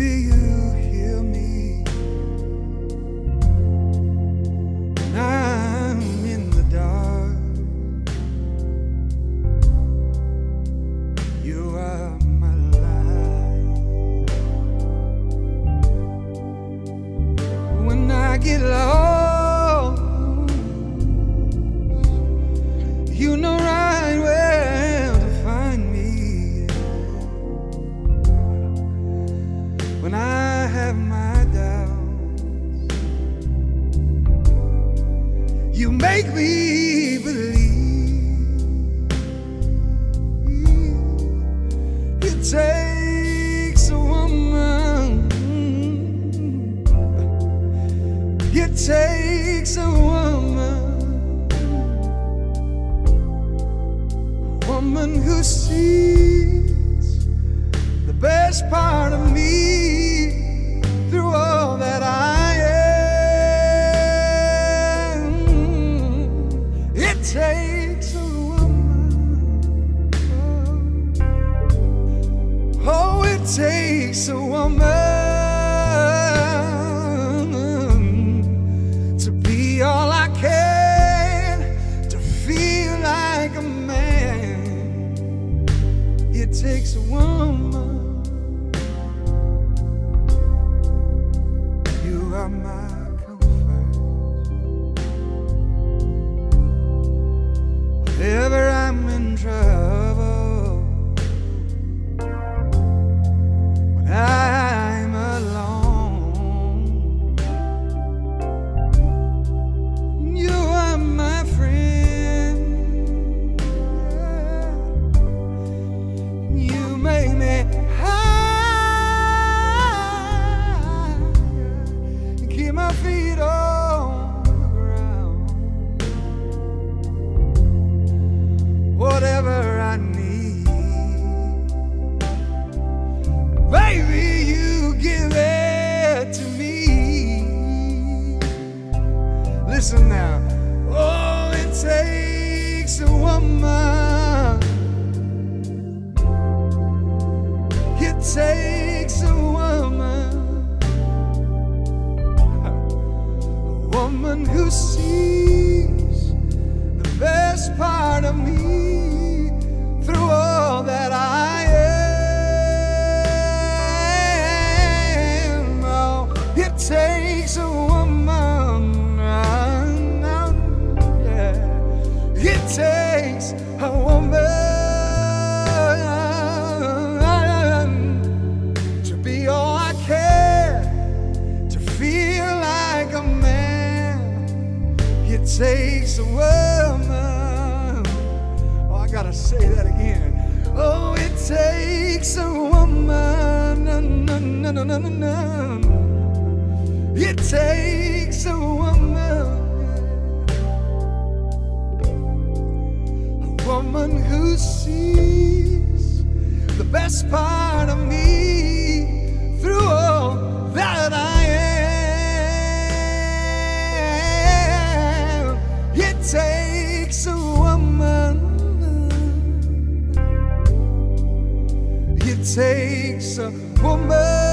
Baby, you hear me when I'm in the dark. You are my light. When I get lost, you know right where to find me. When I have my doubts, you make me believe. It takes a woman. It takes a woman who sees the best part of me through all that I am. It takes a woman. Oh, it takes a woman to be all I can, to feel like a man. It takes a woman. You are my comfort. Whenever I'm in trouble, when I'm alone, you are my friend. You make me high, keep my feet on the ground. Whatever I need, baby, you give it to me. Listen now. Oh, it takes a woman. It takes a woman who sees the best part of me through all that I am. Oh, it takes a woman. Yeah. It takes a woman to be all I can, to feel like a man. It takes a woman. Oh, I gotta say that again. Oh, it takes a woman. It takes a woman. A woman who sees the best part of me through all that I am. It takes a woman. It takes a woman.